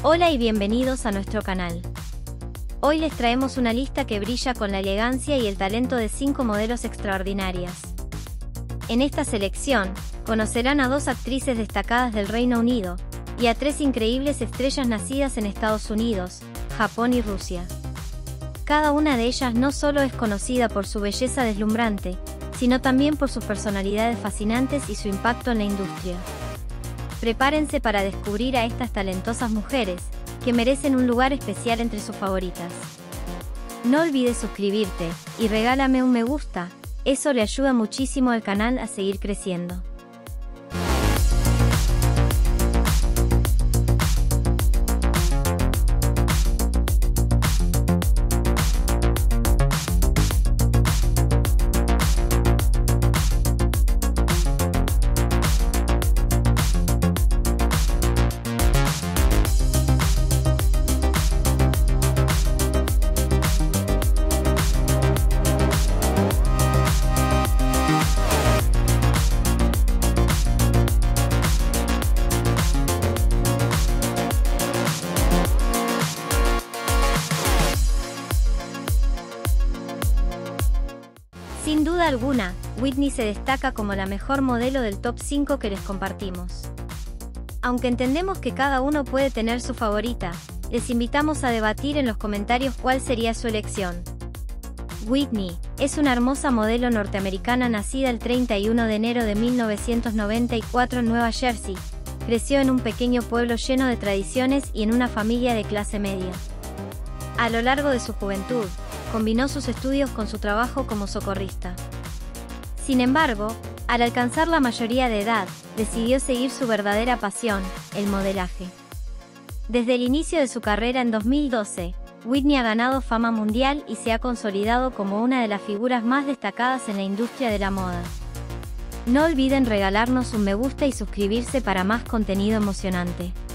Hola y bienvenidos a nuestro canal. Hoy les traemos una lista que brilla con la elegancia y el talento de 5 modelos extraordinarias. En esta selección, conocerán a 2 actrices destacadas del Reino Unido, y a 3 increíbles estrellas nacidas en Estados Unidos, Japón y Rusia. Cada una de ellas no solo es conocida por su belleza deslumbrante, sino también por sus personalidades fascinantes y su impacto en la industria. Prepárense para descubrir a estas talentosas mujeres, que merecen un lugar especial entre sus favoritas. No olvides suscribirte, y regálame un me gusta, eso le ayuda muchísimo al canal a seguir creciendo. Sin duda alguna, Whitney se destaca como la mejor modelo del top 5 que les compartimos. Aunque entendemos que cada uno puede tener su favorita, les invitamos a debatir en los comentarios cuál sería su elección. Whitney es una hermosa modelo norteamericana nacida el 31 de enero de 1994 en Nueva Jersey. Creció en un pequeño pueblo lleno de tradiciones y en una familia de clase media. A lo largo de su juventud, combinó sus estudios con su trabajo como socorrista. Sin embargo, al alcanzar la mayoría de edad, decidió seguir su verdadera pasión, el modelaje. Desde el inicio de su carrera en 2012, Whitney ha ganado fama mundial y se ha consolidado como una de las figuras más destacadas en la industria de la moda. No olviden regalarnos un me gusta y suscribirse para más contenido emocionante.